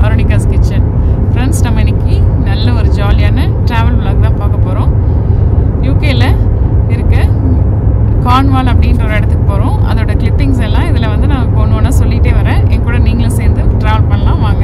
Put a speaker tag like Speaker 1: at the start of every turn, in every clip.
Speaker 1: Arunika's kitchen. Friends, நம்ம இன்னைக்கு நல்ல ஒரு ஜாலியான ட்ராவல் vlog தான் பார்க்க போகிறோம். யூகேல இருக்க கார்ன்வால் அப்படின்ற ஒரு இடத்துக்கு போகிறோம். அதோட கிளிப்பிங்ஸ் எல்லாம் இதில் வந்து நான் ஒன்று ஒன்றா சொல்லிகிட்டே வரேன். என் கூட நீங்களும் சேர்ந்து ட்ராவல் பண்ணலாம் வாங்க.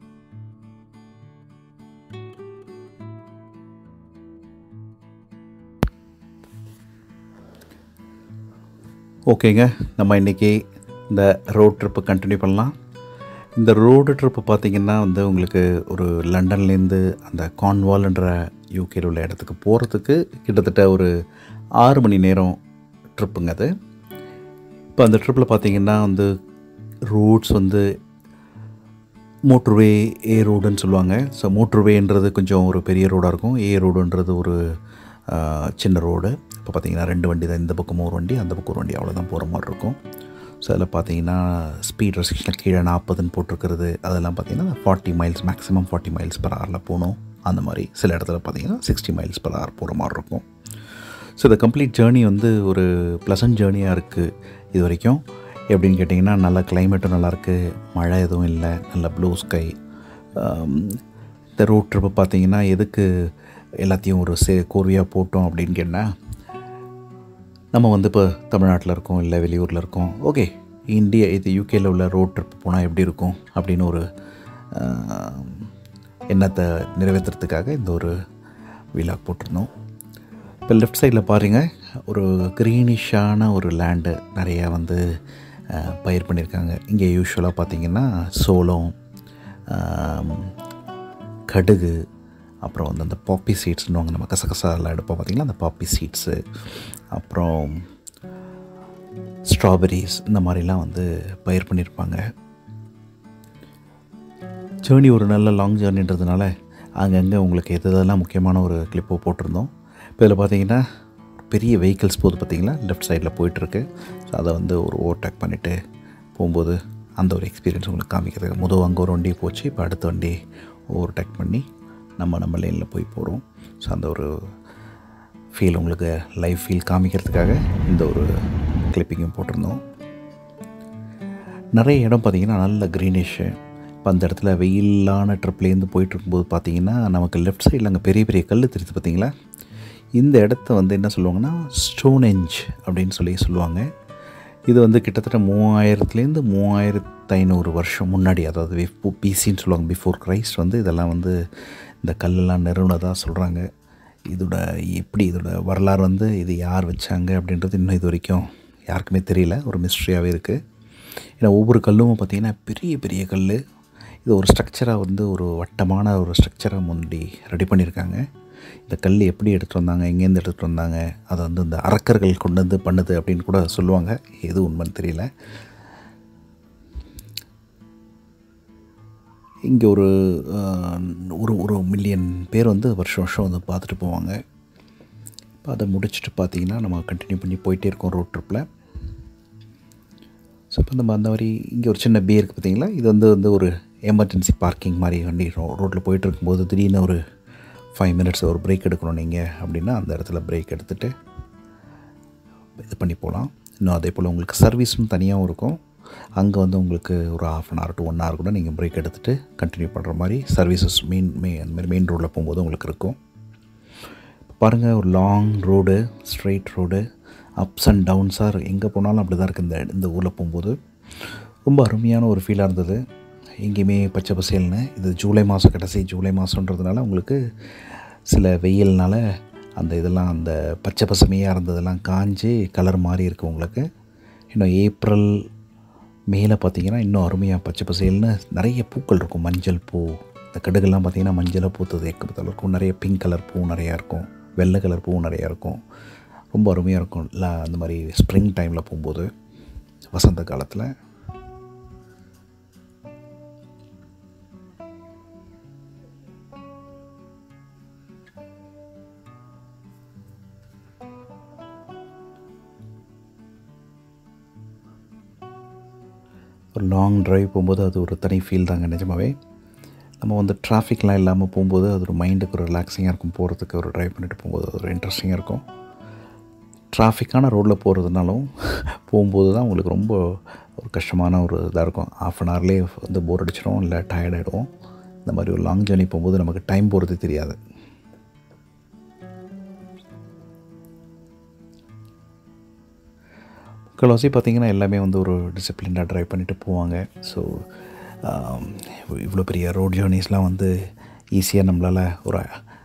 Speaker 2: ஓகேங்க, நம்ம இன்றைக்கி இந்த ரோட் ட்ரிப்பு கண்டினியூ பண்ணலாம். இந்த ரோடு ட்ரிப்பு பார்த்திங்கன்னா வந்து உங்களுக்கு ஒரு லண்டன்லேருந்து அந்த கார்ன்வால்ன்ற யூகேல உள்ள இடத்துக்கு போகிறதுக்கு கிட்டத்தட்ட ஒரு 6 மணி நேரம் ட்ரிப்புங்க அது. இப்போ அந்த ட்ரிப்பில் பார்த்திங்கன்னா வந்து ரோட்ஸ் வந்து மோட்டர்வே ஏ ரோடுன்னு சொல்லுவாங்க. ஸோ மோட்டர்வேன்றது கொஞ்சம் ஒரு பெரிய ரோடாக இருக்கும். ஏ ரோடுன்றது ஒரு சின்ன ரோடு. இப்போ பார்த்திங்கன்னா 2 வண்டி தான், இந்த பக்கம் ஒரு வண்டி அந்த பக்கம் ஒரு வண்டி, அவ்வளோதான் போகிற மாதிரி இருக்கும். ஸோ அதில் பார்த்தீங்கன்னா ஸ்பீட் ரெஸ்ட்ரிக்ஷனில் கீழே 40ன்னு போட்டிருக்கிறது, அதெல்லாம் பார்த்திங்கன்னா 40 மைல்ஸ் மேக்ஸிமம் 40 மைல்ஸ் பர் ஹவரில் போகணும். அந்த மாதிரி சில இடத்துல பார்த்திங்கன்னா 60 மைல்ஸ் பர் ஹவர் போகிற மாதிரி இருக்கும். ஸோ இந்த கம்ப்ளீட் ஜேர்னி வந்து ஒரு ப்ளசன்ட் ஜேர்னியாக இருக்குது இது வரைக்கும். எப்படின்னு கேட்டிங்கன்னா நல்லா கிளைமேட்டும் நல்லாயிருக்கு, மழை எதுவும் இல்லை, நல்ல ப்ளூ ஸ்கை. இந்த ரோட் ட்ரிப்பு பார்த்திங்கன்னா எதுக்கு எல்லாத்தையும் ஒரு கோர்வையாக போட்டோம் அப்படின்னு கேட்டால், நம்ம வந்து இப்போ தமிழ்நாட்டில் இருக்கோம் இல்லை வெளியூரில் இருக்கோம். ஓகே, இது யூகேயில் உள்ள ரோட் ட்ரிப் போனால் எப்படி இருக்கும் அப்படின்னு ஒரு எண்ணத்தை நிறைவேற்றுறதுக்காக இந்த ஒரு வீலாக் போட்டிருந்தோம். இப்போ லெஃப்ட் சைடில் பாருங்கள், ஒரு க்ரீனிஷான ஒரு லேண்டு நிறையா வந்து பயிர் பண்ணியிருக்காங்க. இங்கே யூஸ்வலாக பார்த்திங்கன்னா சோளம், கடுகு, அப்புறம் வந்து அந்த பாப்பி சீட்ஸ்னுவாங்க, நம்ம கசகசாலாம் எடுப்போம் பார்த்திங்கன்னா அந்த பாப்பி சீட்ஸு, அப்புறம் ஸ்ட்ராபெரிஸ், இந்த மாதிரிலாம் வந்து பயிர் பண்ணியிருப்பாங்க. ஜேர்னி ஒரு நல்ல லாங் ஜேர்னின்றதுனால அங்கங்கே உங்களுக்கு எதெல்லாம் முக்கியமான ஒரு கிளிப்போ போட்டிருந்தோம். இப்போ இதில் பார்த்திங்கன்னா பெரிய வெஹிக்கிள்ஸ் போகுது பார்த்திங்களா, லெஃப்ட் சைடில் போயிட்டுருக்கு. ஸோ அதை வந்து ஒரு ஓவர்டேக் பண்ணிவிட்டு போகும்போது அந்த ஒரு எக்ஸ்பீரியன்ஸ் உங்களுக்கு காமிக்கிறதுக்கு அங்கே ஒரு வண்டி போச்சு, இப்போ அடுத்த வண்டி ஓவர்டேக் பண்ணி நம்ம லைனில் போய் போகிறோம். ஸோ அந்த ஒரு ஃபீல் உங்களுக்கு லைவ் ஃபீல் காமிக்கிறதுக்காக இந்த ஒரு கிளிப்பிங்கும் போட்டிருந்தோம். நிறைய இடம் பார்த்திங்கன்னா நல்ல க்ரீனிஷு. இப்போ அந்த இடத்துல வெயிலான ட்ரிப்லேருந்து போயிட்டுருக்கும்போது பார்த்திங்கன்னா நமக்கு லெஃப்ட் சைடில் அங்கே பெரிய பெரிய கல் தெரியுது பார்த்திங்களா. இந்த இடத்த வந்து என்ன சொல்லுவாங்கன்னா ஸ்டோனெஞ்ச் அப்படின்னு சொல்லுவாங்க. இது வந்து கிட்டத்தட்ட 3000லேருந்து 3500 வருஷம் முன்னாடி, அதாவது பிசின்னு சொல்லுவாங்க, பிஃபோர் கிரைஸ்ட் வந்து இதெல்லாம் வந்து இந்த கல்லெல்லாம் நிறுவனதாக சொல்கிறாங்க. இதோட வரலாறு வந்து இது யார் வச்சாங்க அப்படின்றது இன்னும் இது வரைக்கும் யாருக்குமே தெரியல, ஒரு மிஸ்ட்ரியாகவே இருக்குது. ஏன்னா ஒவ்வொரு கல்லும் பார்த்திங்கன்னா பெரிய பெரிய கல். இது ஒரு ஸ்ட்ரக்சராக வந்து ஒரு வட்டமான ஒரு ஸ்ட்ரக்சராக முன்னாடி ரெடி பண்ணியிருக்காங்க. இந்த கல் எப்படி எடுத்துகிட்டு வந்தாங்க, எங்கேருந்து எடுத்துகிட்டு வந்தாங்க, அதை வந்து இந்த அரக்கர்கள் கொண்டு வந்து பண்ணுது அப்படின்னு கூட சொல்லுவாங்க. எது உண்மைன்னு தெரியல. இங்கே ஒரு 1 மில்லியன் பேர் வந்து வருஷம் வந்து பார்த்துட்டு போவாங்க. இப்போ அதை முடிச்சுட்டு பார்த்திங்கன்னா நம்ம கண்டினியூ பண்ணி போயிட்டே இருக்கோம் ரோட் ட்ரிப்பில். ஸோ இப்போ நம்ம அந்த மாதிரி இங்கே ஒரு சின்ன பே இருக்குது பார்த்திங்களா, இது வந்து ஒரு எமர்ஜென்சி பார்க்கிங் மாதிரி. வண்டி ரோட்டில் போயிட்டு இருக்கும்போது திடீர்னு ஒரு 5 மினிட்ஸ் ஒரு பிரேக் எடுக்கணும் நீங்கள் அப்படின்னா அந்த இடத்துல பிரேக் எடுத்துகிட்டு இது பண்ணி போகலாம். இன்னும் அதே போல் உங்களுக்கு சர்வீஸும் தனியாகவும் இருக்கும். அங்கே வந்து உங்களுக்கு ஒரு 1/2 hour to 1 hour கூட நீங்கள் பிரேக் எடுத்துகிட்டு கண்டினியூ பண்ணுற மாதிரி சர்வீசஸ் அந்த மாதிரி மெயின் ரோடில் போகும்போது உங்களுக்கு இருக்கும். பாருங்கள், ஒரு long road, straight road, ups and டவுன்ஸாக எங்கே போனாலும் அப்படி தான் இருக்குது. இந்த ஊரில் போகும்போது ரொம்ப அருமையான ஒரு ஃபீலாக இருந்தது. எங்கேயுமே பச்சை பசேல்னு. இது ஜூலை மாதம், கடைசி ஜூலை மாதன்றதுனால உங்களுக்கு சில வெயில்னால் அந்த பச்சை பசுமையாக இருந்ததெல்லாம் காஞ்சி கலர் மாறி இருக்குது உங்களுக்கு. இன்னும் ஏப்ரல் மேலே பார்த்திங்கன்னா இன்னும் அருமையாக பச்சை பசேல்னு நிறைய பூக்கள் இருக்கும். மஞ்சள் பூ, இந்த கடுகெல்லாம் பார்த்திங்கன்னா மஞ்சளை பூத்தது ஏற்படுத்தல் இருக்கும். நிறைய பிங்க் கலர் பூ நிறையா இருக்கும், வெள்ளை கலர் பூ நிறையா இருக்கும். ரொம்ப அருமையாக இருக்கும் அந்த மாதிரி ஸ்ப்ரிங் டைமில் போகும்போது, வசந்த காலத்தில். ஒரு லாங் ட்ரைவ் போகும்போது அது ஒரு தனி ஃபீல் தாங்க நிஜமாகவே. நம்ம வந்து டிராஃபிக்லாம் இல்லாமல் போகும்போது அது ஒரு மைண்டுக்கு ஒரு ரிலாக்ஸிங்காக இருக்கும். போகிறதுக்கு ஒரு ட்ரைவ் பண்ணிட்டு போகும்போது அது ஒரு இன்ட்ரெஸ்டிங்காக இருக்கும். டிராஃபிக்கான ரோட்டில் போகிறதுனாலும் போகும்போது தான் உங்களுக்கு ரொம்ப ஒரு கஷ்டமான ஒரு இதாக இருக்கும். 1/2 hourலேயே வந்து போர் அடிச்சிடும், இல்லை டயர்ட் ஆகிடுவோம். இந்த மாதிரி ஒரு லாங் ஜர்னி போகும்போது நமக்கு டைம் போகிறது தெரியாது. முக்கால்வாசி பார்த்திங்கன்னா எல்லாமே வந்து ஒரு டிசிப்ளினாக ட்ரைவ் பண்ணிட்டு போவாங்க. ஸோ இவ்வளோ பெரிய ரோட் ஜேர்னிஸ்லாம் வந்து ஈஸியாக நம்மளால் ஒரு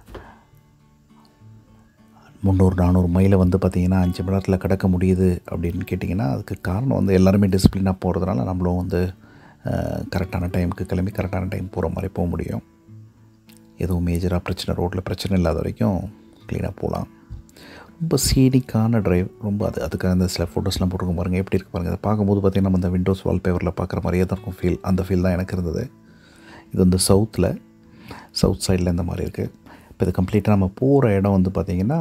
Speaker 2: 300-400 மைலை வந்து பார்த்திங்கன்னா 5 மணி நேரத்தில் கடக்க முடியுது அப்படின்னு கேட்டிங்கன்னா, அதுக்கு காரணம் வந்து எல்லாருமே டிசிப்ளினாக போகிறதுனால நம்மளும் வந்து கரெக்டான டைமுக்கு கிளம்பி கரெக்டான டைம் போகிற மாதிரி போக முடியும். எதுவும் மேஜராக பிரச்சனை, ரோட்டில் பிரச்சனை இல்லாத வரைக்கும் க்ளீனாக போகலாம். ரொம்ப சீனிக்கான ட்ரைவ், ரொம்ப அதுக்காக அந்த சில ஃபோட்டோஸ்லாம் போட்டுருக்க பாருங்கள், எப்படி இருக்கு பாருங்கள். அதை பார்க்கும்போது பார்த்திங்கன்னா நம்ம அந்த விண்டோஸ் வால்பேப்பரில் பார்க்குற மாதிரியே தான் இருக்கும் ஃபீல். அந்த ஃபீல் தான் எனக்கு இருந்தது. இது வந்து சவுத் சைடில் இந்த மாதிரி இருக்குது. இப்போ இது கம்ப்ளீட்டாக நம்ம போகிற இடம் வந்து பார்த்திங்கன்னா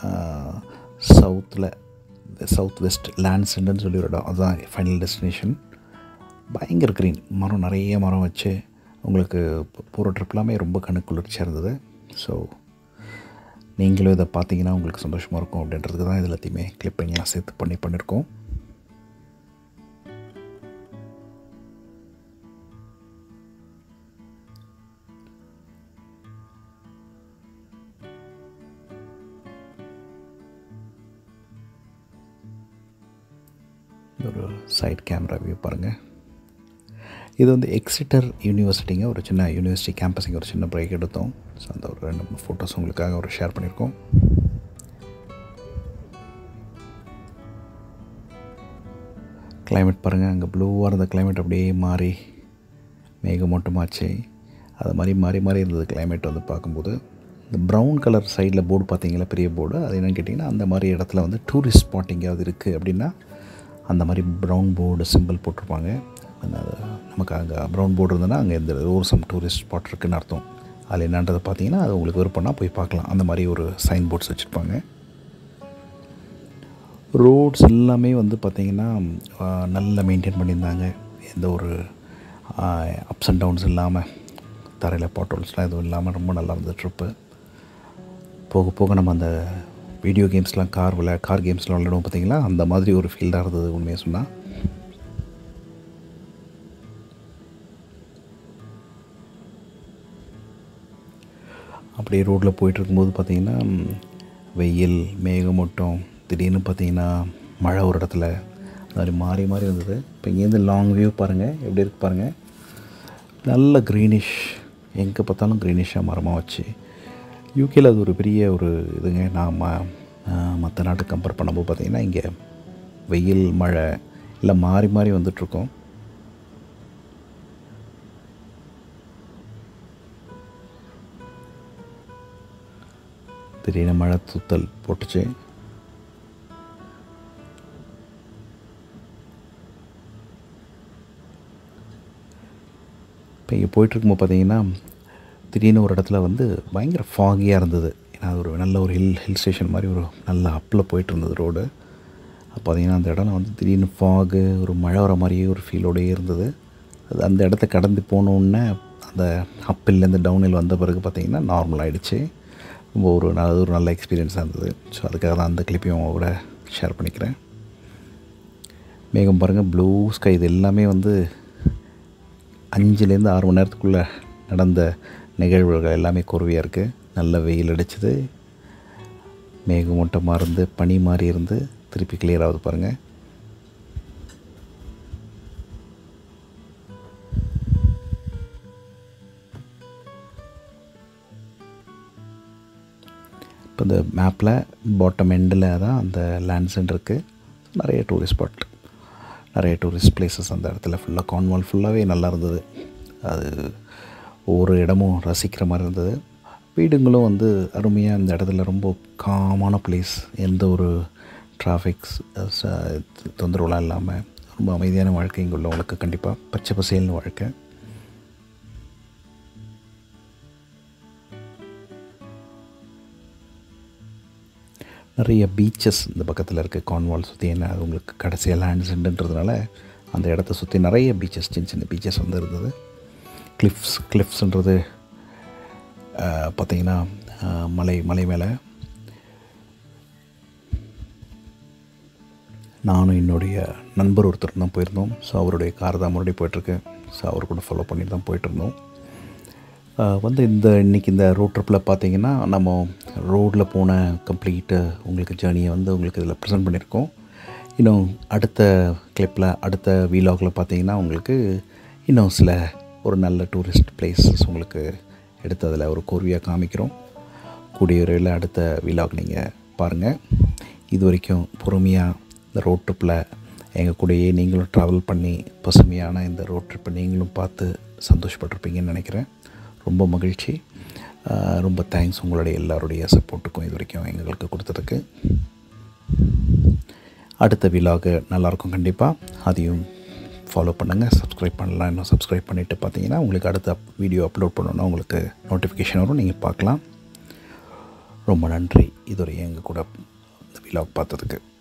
Speaker 2: சவுத் வெஸ்ட் லேண்ட்ஸ்ன்னு சொல்லி ஒரு இடம். அதுதான் ஃபைனல் டெஸ்டினேஷன். பயங்கர க்ரீன், நிறைய மரம் வச்சு உங்களுக்கு போகிற ட்ரிப்லாமே ரொம்ப கண்ணுக்கு குளிர்ச்சியாக இருந்தது. ஸோ நீங்களும் இதை பார்த்தீங்கன்னா உங்களுக்கு சந்தோஷமாக இருக்கும் அப்படின்றதுக்கு தான் இது எல்லாத்தையுமே கிளிப்பிங்லாம் சேர்த்து பண்ணியிருக்கோம். ஒரு சைட் கேமரா வியூ பாருங்கள். இது வந்து எக்ஸிட்டர் யூனிவர்சிட்டிங்க, ஒரு சின்ன யூனிவர்சிட்டி கேம்பஸிங்க ஒரு சின்ன பிரேக் எடுத்தோம். ஸோ அந்த ஒரு 2 ஃபோட்டோஸ் உங்களுக்காக ஒரு ஷேர் பண்ணியிருக்கோம். கிளைமேட் பாருங்கள், அங்கே ப்ளூவாக இருந்த கிளைமேட் அப்படியே மாறி மேகமூட்டமாச்சு. அது மாதிரி மாறி இருந்தது கிளைமேட் வந்து பார்க்கும்போது. இந்த ப்ரௌன் கலர் சைடில் போர்டு பார்த்தீங்களா, பெரிய போர்டு, அது என்னென்னு கேட்டிங்கன்னா, அந்த மாதிரி இடத்துல வந்து டூரிஸ்ட் ஸ்பாட் எங்கேயாவது இருக்குது அப்படின்னா அந்த மாதிரி ப்ரௌன் போர்டு சிம்பிள் போட்டிருப்பாங்க. நமக்கு அங்கே ப்ரௌன் போர்டு இருந்ததுன்னா அங்கே இந்த சம் டூரிஸ்ட் ஸ்பாட் இருக்குதுன்னு அர்த்தம். அதில் என்னன்றதை பார்த்தீங்கன்னா அது உங்களுக்கு விருப்பம்னா போய் பார்க்கலாம். அந்த மாதிரி ஒரு சைன் போர்ட்ஸ் வச்சுருப்பாங்க. ரோட்ஸ் எல்லாமே வந்து பார்த்திங்கன்னா நல்லா மெயின்டைன் பண்ணியிருந்தாங்க. எந்த ஒரு அப்ஸ் அண்ட் டவுன்ஸ் இல்லாமல், தரையில் பாட்டோல்ஸ்லாம் எதுவும் இல்லாமல் ரொம்ப நல்லா இருந்தது ட்ரிப்பு. போக போக நம்ம அந்த வீடியோ கேம்ஸ்லாம் கார் கேம்ஸ்லாம் விளையாடுவோம் பார்த்திங்களா, அந்த மாதிரி ஒரு ஃபீல்டாக இருந்தது உண்மையாக சொன்னால். அப்படியே ரோட்டில் போயிட்டுருக்கும்போது பார்த்திங்கன்னா வெயில், மேகமூட்டம், திடீர்னு பார்த்திங்கன்னா மழை ஒரு இடத்துல, அது மாதிரி மாறி இருந்தது. இப்போ இங்கேருந்து லாங் வியூ பாருங்கள், எப்படி இருக்குது பாருங்கள். நல்ல க்ரீனிஷ், எங்கே பார்த்தாலும் க்ரீனிஷாக மரமாக வச்சு. யூகேயில் அது ஒரு பெரிய ஒரு இதுங்க. நான் மற்ற நாட்டுக்கு கம்பேர் பண்ணும்போது பார்த்திங்கன்னா இங்கே வெயில், மழை இல்லை மாறி வந்துட்ருக்கோம். திடீர்னு மழை தூத்தல் போட்டுச்சு. இப்போ இங்கே போயிட்டுருக்கும்போது பார்த்திங்கன்னா திடீர்னு ஒரு இடத்துல வந்து பயங்கர ஃபாகியாக இருந்தது. ஏன்னா அது ஒரு நல்ல ஒரு ஹில் ஸ்டேஷன் மாதிரி ஒரு நல்ல அப்பில் போயிட்டு இருந்தது ரோடு. அப்போ பார்த்திங்கன்னா அந்த இடம் வந்து திடீர்னு ஃபாகு, ஒரு மழை வர மாதிரியே ஒரு ஃபீலோடையே இருந்தது. அது அந்த இடத்த கடந்து போனோன்னே அந்த அப்பில்லேருந்து டவுன்ஹில் வந்த பிறகு பார்த்திங்கன்னா நார்மல் ஆகிடுச்சு. ரொம்ப ஒரு நல்ல எக்ஸ்பீரியன்ஸாக இருந்தது. ஸோ அதுக்காக தான் அந்த கிளிப்பையும் அவங்களோட ஷேர் பண்ணிக்கிறேன். மேகம் பாருங்கள், ப்ளூ ஸ்கை. இது எல்லாமே வந்து 5லேருந்து 6 மணி நேரத்துக்குள்ளே நடந்த நிகழ்வுகள் எல்லாமே குறைவியாக இருக்குது. நல்ல வெயில் அடிச்சது, மேகமூட்டமாக இருந்து பனி மாதிரி இருந்து திருப்பி கிளியர் ஆகுது பாருங்கள். இப்போ இந்த மேப்பில் பாட்டம் எண்டில் தான் அந்த லேண்ட்ஸ்ன்னு இருக்குது. நிறைய டூரிஸ்ட் பிளேசஸ் அந்த இடத்துல ஃபுல்லாக. கார்ன்வால் ஃபுல்லாகவே நல்லா இருந்தது. அது ஒவ்வொரு இடமும் ரசிக்கிற மாதிரி இருந்தது. வீடுங்களும் வந்து அருமையாக இந்த இடத்துல ரொம்ப காமான பிளேஸ். எந்த ஒரு டிராஃபிக்ஸ் தொந்தரவுலாம் இல்லாமல் ரொம்ப அமைதியான வாழ்க்கை இங்கே உள்ளவங்களுக்கு கண்டிப்பாக பச்சை பசேல்னு வாழ்க்கை. நிறைய பீச்சஸ் இந்த பக்கத்தில் இருக்குது. கார்ன்வால் சுற்றி என்ன உங்களுக்கு கடைசியாக லேண்ட்ஸ்ன்றதுனால அந்த இடத்த சுற்றி நிறைய பீச்சஸ், சின்ன பீச்சஸ் வந்து இருந்தது. கிளிஃப்ஸ்ன்றது பார்த்திங்கன்னா மலை மேலே நானும் என்னுடைய நண்பர் ஒருத்தர் தான் போயிருந்தோம். ஸோ அவருடைய கார் தான் முன்னாடி போயிட்டுருக்கு. ஸோ அவர் கூட ஃபாலோ பண்ணிட்டு தான் போயிட்டுருந்தோம். இன்றைக்கி இந்த ரோட் ட்ரிப்பில் பார்த்தீங்கன்னா நம்ம ரோடில் போன கம்ப்ளீட்டு உங்களுக்கு ஜேர்னியை உங்களுக்கு இதில் ப்ரெசென்ட் பண்ணியிருக்கோம். இன்னும் அடுத்த கிளிப்பில் அடுத்த வீலாகில் பார்த்தீங்கன்னா உங்களுக்கு இன்னும் சில ஒரு நல்ல டூரிஸ்ட் பிளேஸஸ் உங்களுக்கு எடுத்து அதில் ஒரு கோர்வையாக காமிக்கிறோம். கூடிய விரைவில் அடுத்த வீலாக் நீங்கள் பாருங்கள். இது வரைக்கும் பொறுமையாக இந்த ரோட் ட்ரிப்பில் எங்கள் கூடயே நீங்களும் ட்ராவல் பண்ணி பசுமையான இந்த ரோட் ட்ரிப்பை நீங்களும் பார்த்து சந்தோஷப்பட்டிருப்பீங்கன்னு நினைக்கிறேன். ரொம்ப மகிழ்ச்சி. ரொம்ப தேங்க்ஸ் உங்களுடைய எல்லாருடைய சப்போர்ட்டுக்கும் இது வரைக்கும் எங்களுக்கு கொடுத்ததுக்கு. அடுத்த வீலாகு நல்லாயிருக்கும் கண்டிப்பாக. அதையும் ஃபாலோ பண்ணுங்கள். சப்ஸ்கிரைப் பண்ணலாம். இன்னும் சப்ஸ்கிரைப் பண்ணிவிட்டு பார்த்தீங்கன்னா உங்களுக்கு அடுத்த வீடியோ அப்லோட் பண்ணணுன்னா உங்களுக்கு நோட்டிஃபிகேஷன் வரும், நீங்கள் பார்க்கலாம். ரொம்ப நன்றி இதுவரை எங்கள் கூட இந்த வீலாக் பார்த்ததுக்கு.